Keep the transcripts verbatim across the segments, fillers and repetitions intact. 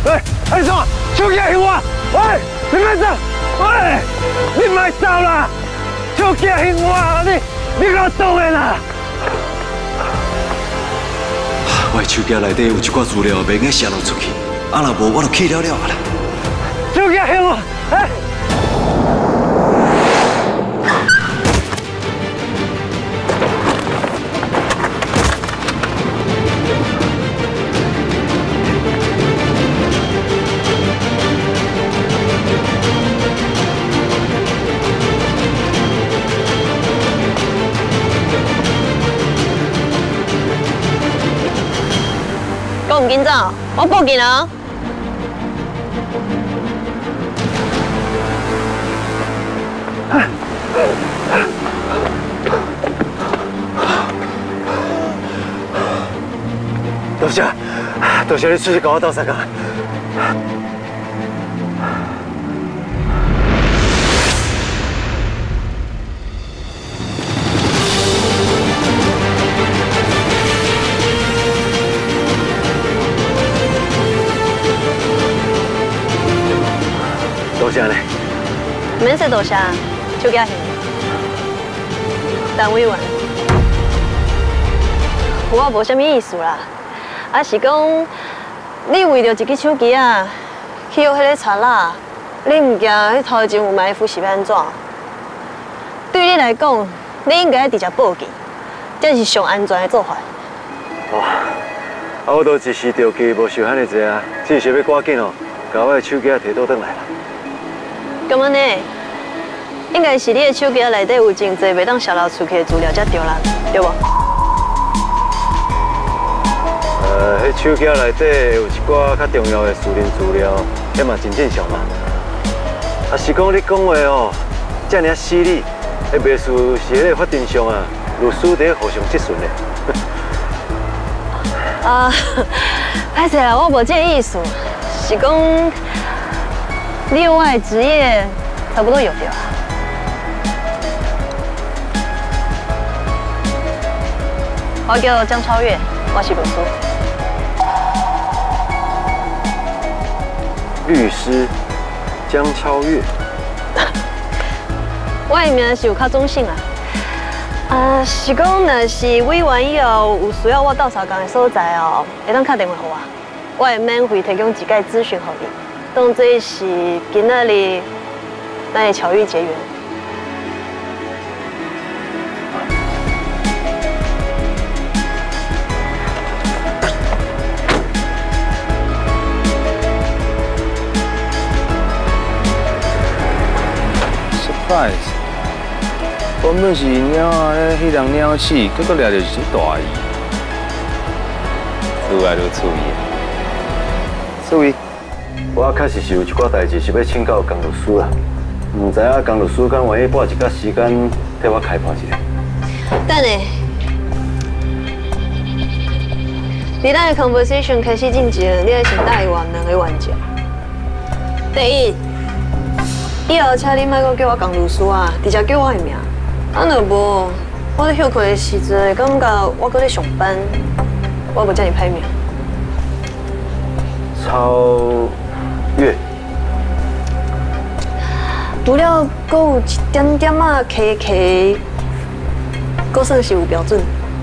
喂，阿什么？手机还我！喂，你别走！喂，你别走啦！手机还我！你你给我动的啦！ 我手机内底有一寡资料，袂用泄露出去。啊，若无我就去了了啦。 手机还我！哎！ 我唔紧张，我报警啊！ 多谢，多谢你出去跟我斗相共。多谢你。 免说多谢，手机还陈委员，我无啥物意思啦，啊是讲你为着一支手机啊，去学迄个贼啦，你唔惊迄头前有埋伏是要安怎？对你来讲，你应该直接报警，这是上安全的做法。 哦，啊我都一时着急，无想遐尼济啊，只是要赶紧哦，把我的手机啊摕倒转来啦。 咁样呢？应该是你的手机内底有真侪袂当泄露出去的资料才对啦，对无？ 呃，迄手机内底有一寡较重要的私人资料，迄嘛真正常嘛。啊，是讲你讲话哦，遮尔犀利，迄袂输是迄个法庭上啊，律师伫互相质询的。 啊，歹势啦，我无这个意思，是讲。 另外职业差不多有掉啊。我叫江超越，我是律师。 律师江超越。 我的名是有较中性啦。啊，是讲若是委员以后有需要我斗相共的所在哦，会当打电话给我，我会免费提供一解咨询给你。 当做是今仔日咱的巧遇结缘。 surprise， 原本是鸟啊，迄人鸟鼠，结果掠着一只大鱼，愈来愈注意。注意。 我确实是有一寡代志是要请教江律师啦，唔知影江律师敢愿意拨一寡时间替我开判一下。 等下，伫咱的 conversation 开始进前，你要先答应我两个原则。第一，以后请你莫阁叫我江律师啊，直接叫我的名。啊，若无，我咧休课的时阵，感觉我搁咧上班，我无遮尔歹命。 超。 月， 除了阁有一点点啊 K K， 阁算是有标准。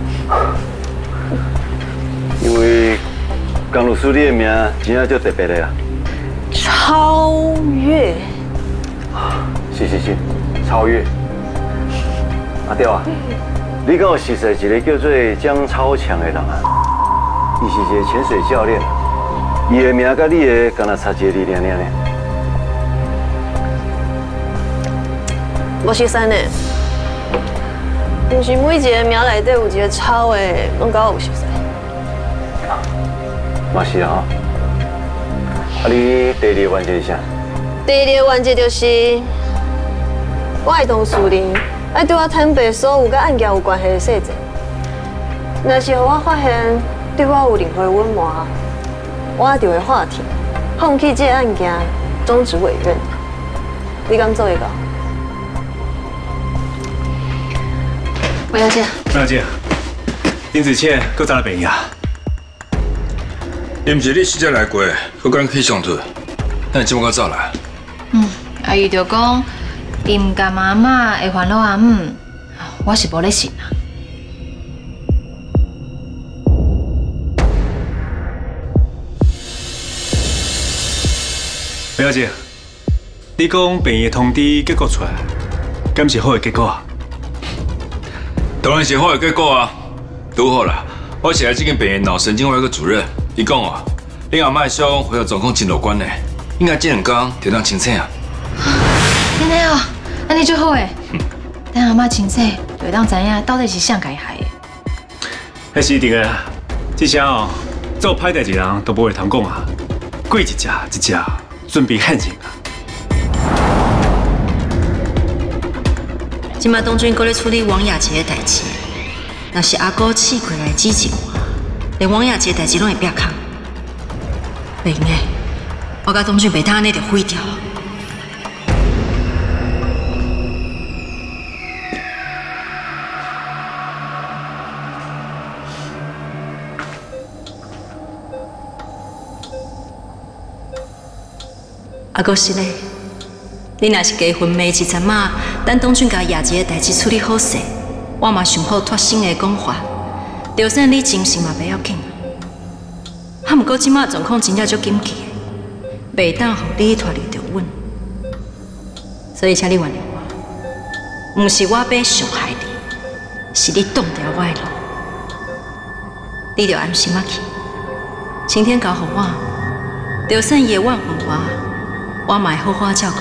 因为江律师你的名真正足特别的啦。 超越。 是是是，超越。阿刁啊，你敢有识识一个叫做江超强的人啊？伊是一个潜水教练。 伊的名甲你的，敢若差一个字尔尔呢？ 无熟悉呢，毋是每一个名内底有一个超的，拢甲我有熟悉。 嘛是啊，啊你第二个原则是啥？ 第二个原则就是，我的同事人爱对我坦白所有甲案件有关系的细节。若是互我发现对我有任何隐瞒， 我就会话题，放弃这个案件，终止委任。你敢做一个？我要见。 不要见。林子倩，搁在那边呀？ 伊毋是你死者来过，我赶去上退，那你怎么个走来？ 嗯，阿姨就讲，伊唔甘阿嬷会烦恼阿姆，我是无咧信啊。 表姐，你讲病院通知结果出来，敢是好的结果啊？ 当然是好的结果啊，拄好啦。我是来这间病院脑神经外科主任，伊讲哦，恁阿嬷的伤恢复状况真乐观呢，应该这两天就当清醒啊。 真的哦，安尼就好诶。等阿嬷清醒，就会当知影到底是啥该害的。 迄是一定的啦，这声哦，做歹代志人都不会通讲啊，过一只一只，准备喊人啊。 今麦东军搁咧处理王雅杰的代志，若是阿哥气过来指责我，连王雅杰的代志拢会撇空，袂用诶，我甲东军袂当安尼就毁掉。阿哥是咧。你若是加昏暝一阵仔，等东俊甲亚杰的代志处理好势，我嘛想好脱身的讲法，就算你精神嘛袂要紧。啊，毋过即马状况真正足紧急的，袂当互你拖累着阮，所以请你原谅我，毋是我要伤害你，是你挡掉我的路，你着安心啊去。晴天交互我，就算夜晚昏花，我嘛会好好照顾。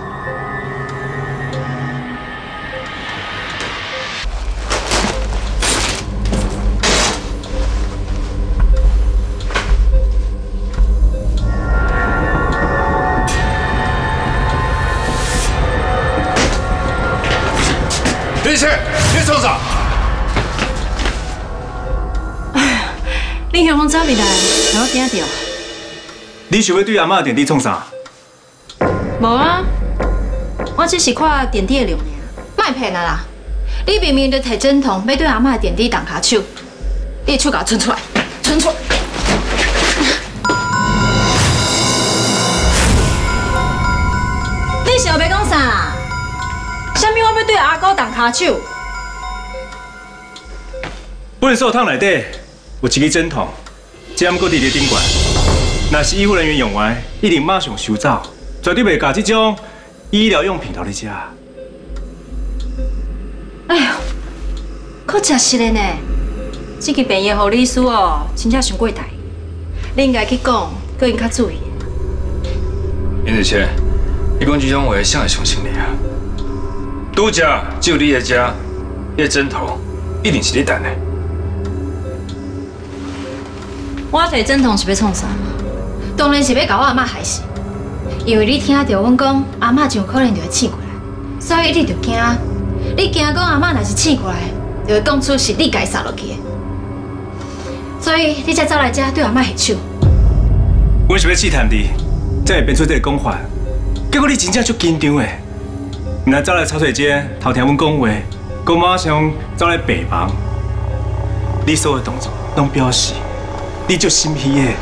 林切，你创啥？ 你向拢走入来，让我惊到。 你想要对阿嬷的电梯创啥？ 无啊，我只是看电梯的量尔。 卖骗啊啦！你明明就摕针筒要对阿嬷的电梯动骹手，你的手给我伸出来，伸出来！ 你想要讲啥？啥物我要对阿哥动骹手？ 本手套内底有一支针筒，这毋过伫咧顶管。若是医护人员用完，一定马上收走，绝对袂甲这种医疗用品留咧遮。 哎呦，可真实的呢！这个病院护理师哦，真正伤过台。你应该去讲，搁应较注意。 林子谦，你讲这种话，谁会相信你啊？拄只只有你的遮，你的针头一定是你等的。 我摕针筒是要创啥？ 当然是要甲我阿嬷害死，因为你听到阮讲阿嬷就有可能就会醒过来，所以你就惊，你惊讲阿嬷若是醒过来，就会讲出是你家杀落去的，所以你才走来遮对阿嬷下手。 我是要试探你，才会编出这个讲法，结果你真正足紧张的，毋但走来茶水间偷听阮讲话，佮马上走来病房，你所有的动作拢表示你足心虚的。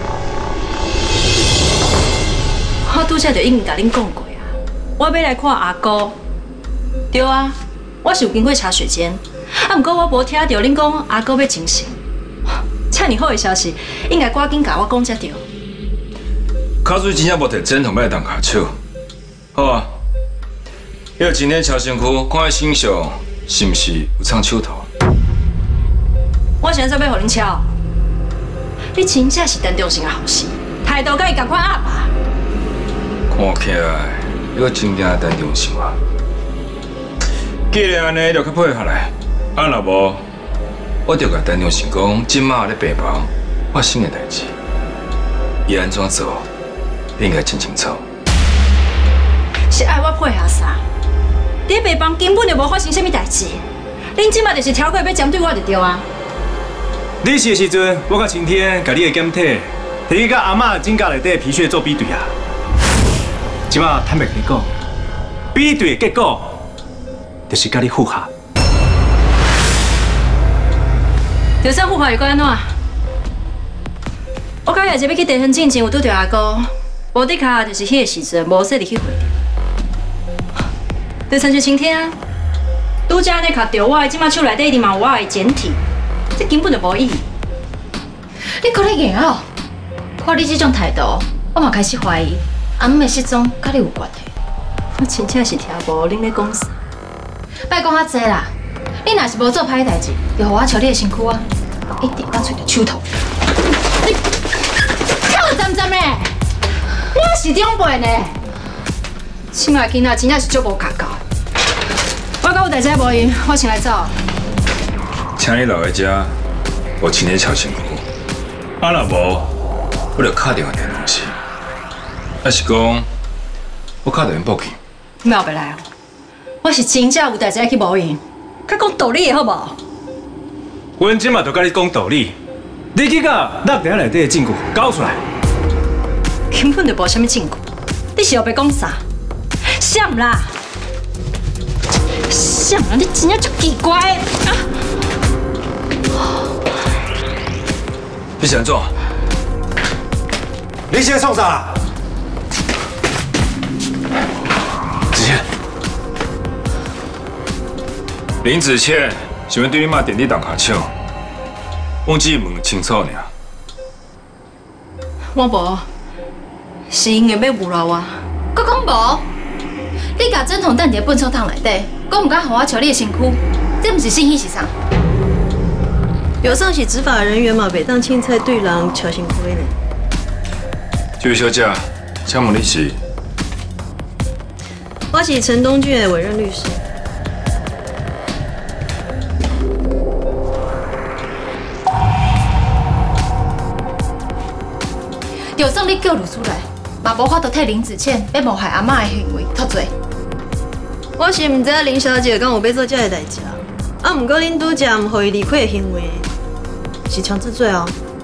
我拄则就已经甲恁讲过啊，我要来看阿哥。对啊，我是有经过茶水间，啊，毋过我无听到恁讲阿哥要清醒。遮尔好的消息，应该赶紧甲我讲才对。 卡水真正无摕针筒要来动骹手，好啊。因为今天超身躯看迄形象，是毋是有藏手头？ 我现在要互恁敲，你真正是陈忠信的后事，态度甲伊共款压吧。 看起来，你个真正陈忠信啊！既然安尼，就较配合来。啊，若无，我就甲陈忠信讲，今麦咧病房发生的代志，伊安怎做，你应该真清楚。 是爱我配合啥？伫病房根本就无发生什么代志，恁即马就是挑过要针对我就对啊。 你是的时阵，我甲晴天甲你的检体，摕去甲阿嬷指甲内底皮屑做比对啊。即马坦白跟你讲，比对的结果就是甲你符合。 就算符合又该安怎？ 我甲爷姐要去地方进前有拄着阿哥，无伫卡就是迄个时阵无说入去会着。对陈雪晴听啊，拄则安尼卡着我，即马手内底一定嘛有我的简体，这根本就无意义。 你可能硬哦，看你这种态度，我嘛开始怀疑阿姆的失踪甲你有关系。 我真正是听无恁咧讲啥。 别讲遐济啦，你若是无做歹代志，就互我瞧你的身躯啊，一定当找着手头。你跳站站咧，你还是长辈呢？亲爱囡仔真正是足无家教。我甲有大姐无闲，我先来走。 请你留在遮，我亲自敲身躯。啊若无，我就敲电话给东西。还是讲，我敲电话报警。 你后别来哦，我是真正有大姐去无闲，甲讲道理的好无？ 阮即马就甲你讲道理，你去甲落地内底的证据交出来。 根本就无啥物证据，你是后别讲啥？想啦，想啦，你真正足奇怪啊！ 你是安怎？ 你现在创啥？子倩， 林子倩想要对你妈电梯动下手，我只问清楚尔。 我无，是因为要诬赖我。 我讲无，你甲枕头等伫粪扫桶内底，讲唔敢互我瞧你的身躯，这毋是信息是啥？ 有上是执法人员嘛，袂当凊彩对人瞧身躯呢。 这位小姐，请问你是？ 我是陈东俊的委任律师。 就算你叫律师来，嘛无法度替林子倩要谋害阿嬷的行为脱罪。 我是唔知林小姐敢有要做这个代志啊，啊，唔过恁拄则唔互伊离开的行为是强制罪哦。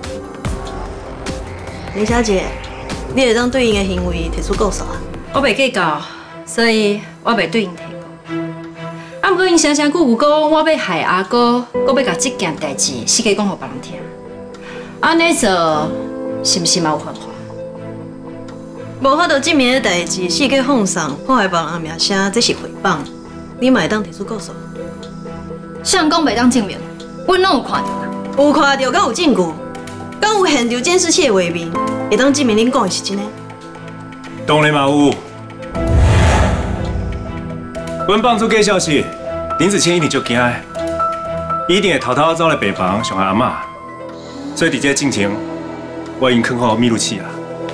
林小姐，你会当对因的行为提出告诉啊？ 我袂计较，所以我袂对因提告。啊，不过因声声句有讲我要害阿哥，我要甲这件代志世界讲互别人听，安尼做是毋是嘛有犯法？ 无法度证明的代志，世界放送破坏别人的名声，这是诽谤。你嘛会当提出告诉？ 谁讲袂当证明？阮拢有看到啦。 有看到，敢有证据？敢有现场监视器的画面，会当证明恁讲的是真的？ 当然嘛有。阮放出假消息，林子谦一定足惊的，伊一定会偷偷走来病房上阿嬷，所以伫这进前，我已经藏好密录器啊。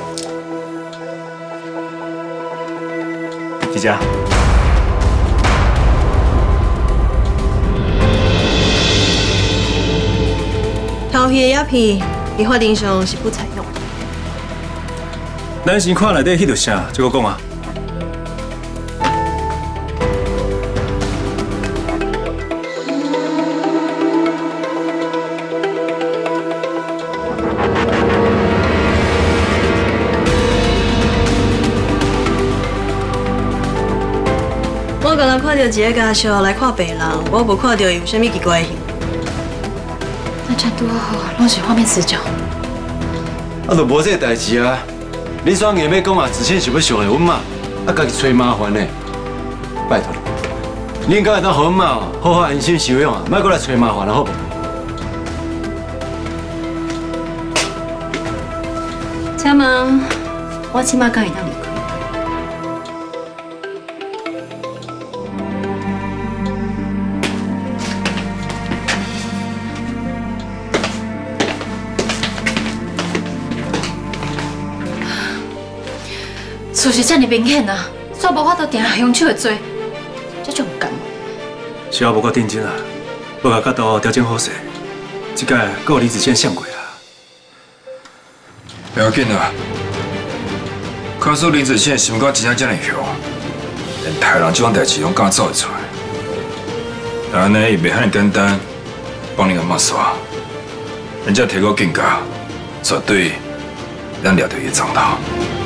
姐姐。 调皮的鸦片，伫法庭上是不采用。 咱先看内底迄条啥，再讲啊。 我刚刚看到一个家属来看病人，我无看到伊有啥物奇怪的行为。 那真拄好，拢是画面死角。 啊，就无这个代志啊！你双硬要讲啊，之前是要伤害阮妈，啊，家己找麻烦呢。拜托你，恁敢会当互阮妈好好安心休养啊，莫过来找麻烦了，好不？ 请问，我即马敢会当离开？ 事实遮尔明显啊，煞无法度定下凶手的罪，这就唔甘。 是我无够认真啊，要甲角度调整好势，这届搁有李子谦上过啊。 不要紧啊，假使林子倩心肝真正这么凶，连杀人这种代志拢敢做会出来，安尼伊袂遐尼简单帮你阿妈耍，人家提高警告，绝对咱抓到伊的藏头。